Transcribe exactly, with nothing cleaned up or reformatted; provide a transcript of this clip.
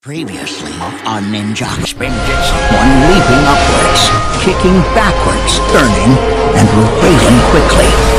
Previously on Ninjago spinjitzu, one leaping upwards, kicking backwards, turning, and rotating quickly.